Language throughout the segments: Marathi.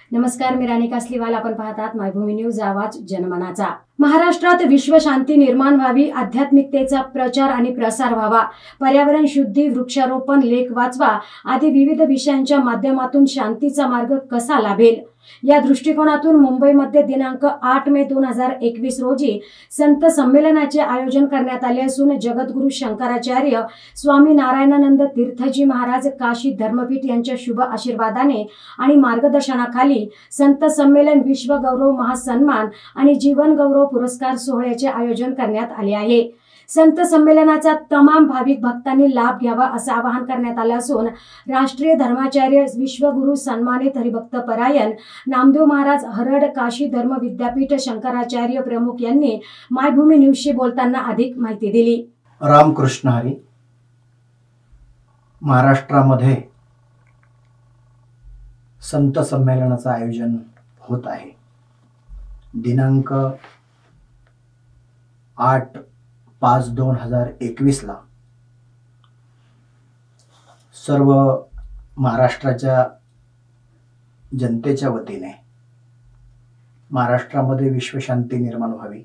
नमस्कार, मी राणी कासलीवाल. आपण पाहतात मायभूमी न्यूज, आवाज जनमनाचा. महाराष्ट्रात विश्व शांती निर्माण व्हावी, आध्यात्मिकतेचा प्रचार आणि प्रसार व्हावा, पर्यावरण शुद्धी, वृक्षारोपण, लेख वाचवा आदी विविध विषयांच्या माध्यमातून शांतीचा मार्ग कसा लाभेल या दृष्टिकोनातून मुंबईमध्ये दिनांक 8 मे 2021 रोजी संत संमेलनाचे आयोजन करण्यात आले असून जगद्गुरु शंकराचार्य स्वामी नारायणानंद तीर्थजी महाराज काशी धर्मपीठ यांच्या शुभ आशीर्वादाने आणि मार्गदर्शनाखाली संत संमेलन, विश्व गौरव महासन्मान आणि जीवन गौरव पुरस्कार सोहळ्याचे आयोजन करण्यात आले आहे. संत संमेलनाचा तमाम भाविक भक्तांनी लाभ घ्यावा असं आवाहन करण्यात आलं असून राष्ट्रीय धर्माचार्य, विश्वगुरु सन्मानित हरिभक्त परायण नामदेव महाराज हरड काशी धर्म विद्यापीठ शंकराचार्य प्रमुख यांनी मायभूमी न्यूजशी बोलताना अधिक माहिती दिली. रामकृष्ण हरी. महाराष्ट्रामध्ये संत संमेलनाचं आयोजन होत आहे. दिनांक 8/5/2021 ला सर्व महाराष्ट्राच्या जनतेच्या वतीने महाराष्ट्रामध्ये विश्वशांती निर्माण व्हावी,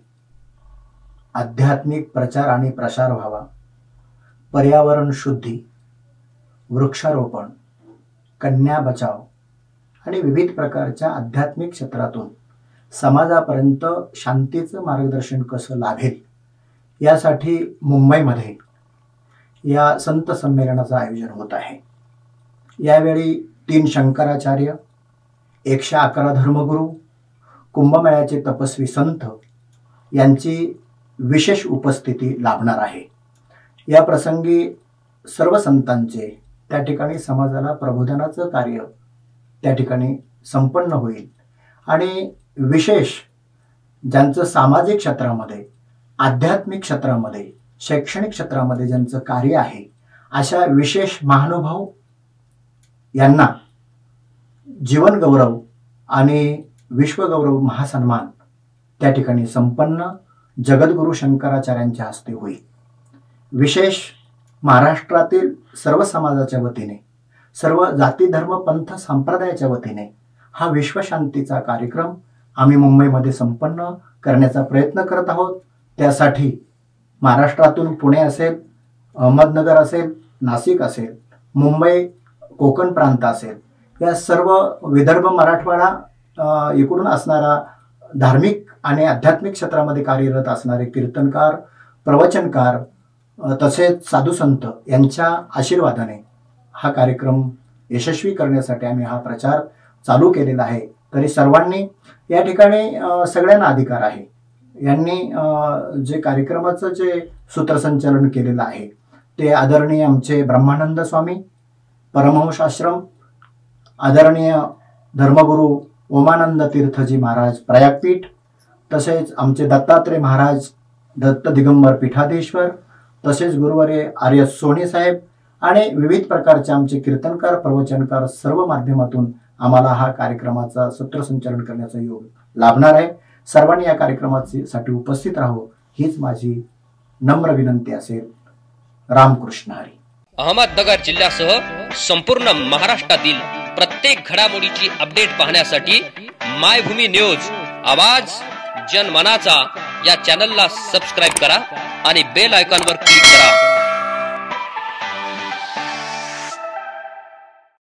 आध्यात्मिक प्रचार आणि प्रसार व्हावा, पर्यावरण शुद्धी, वृक्षारोपण, कन्या बचाव आणि विविध प्रकारच्या आध्यात्मिक क्षेत्रातून समाजापर्यंत शांतीचं मार्गदर्शन कसं लाभेल यासाठी मुंबईमध्ये या संत संमेलनाचं आयोजन होत आहे. यावेळी 3 शंकराचार्य, 111 धर्मगुरू, कुंभमेळ्याचे तपस्वी संत यांची विशेष उपस्थिती लाभणार आहे. या प्रसंगी सर्व संतांचे त्या ठिकाणी समाजाला प्रबोधनाचं कार्य त्या ठिकाणी संपन्न होईल आणि विशेष ज्यांचं सामाजिक क्षेत्रामध्ये, आध्यात्मिक क्षेत्रामध्ये, शैक्षणिक क्षेत्रामध्ये ज्यांचं कार्य आहे अशा विशेष महानुभाव यांना जीवन गौरव आणि विश्वगौरव महासन्मान त्या ठिकाणी संपन्न जगद्गुरु शंकराचार्यांच्या हस्ते होईल. विशेष महाराष्ट्रातील सर्व समाजाच्या वतीने, सर्व जाती धर्म पंथ संप्रदायाच्या वतीने हा विश्वशांतीचा कार्यक्रम आम्ही मुंबईमध्ये संपन्न करण्याचा प्रयत्न करत आहोत. त्यासाठी महाराष्ट्रातून पुणे असेल, अहमदनगर असेल, नाशिक असेल, मुंबई, कोकण प्रांत असेल, या सर्व विदर्भ, मराठवाडा इकडून असणारा धार्मिक आणि आध्यात्मिक क्षेत्रामध्ये कार्यरत असणारे कीर्तनकार, प्रवचनकार तसेच साधू संत यांच्या आशीर्वादाने हा कार्यक्रम यशस्वी करण्यासाठी आम्ही हा प्रचार चालू केलेला आहे. तरी सर्वांनी या ठिकाणी सगळ्यांना अधिकार आहे. यांनी जे कार्यक्रमाचं जे सूत्रसंचालन केलेलं आहे ते आदरणीय आमचे ब्रह्मानंद स्वामी, परमहंस आश्रम, आदरणीय धर्मगुरू ओमानंद तीर्थजी महाराज प्रयागपीठ, तसेच आमचे दत्तात्रय महाराज दत्त दिगंबर पीठाधीश्वर, तसेच गुरुवर्य आर्य सोनी साहेब आणि विविध प्रकारचे आमचे कीर्तनकार, प्रवचनकार सर्व माध्यमातून आम्हाला हा कार्यक्रमाचा सूत्रसंचालन करण्याचा योग लाभणार आहे. सर्वांनी या कार्यक्रमासाठी उपस्थित राहावं हीच माझी नम्र विनंती असेल. रामकृष्ण हरी. अहमदनगर जिल्ह्यासह संपूर्ण महाराष्ट्रातील प्रत्येक घडामोडीची अपडेट पाहण्यासाठी मायभूमी न्यूज, आवाज जनमनाचा या चॅनलला सबस्क्राईब करा आणि बेल आयकॉनवर क्लिक करा.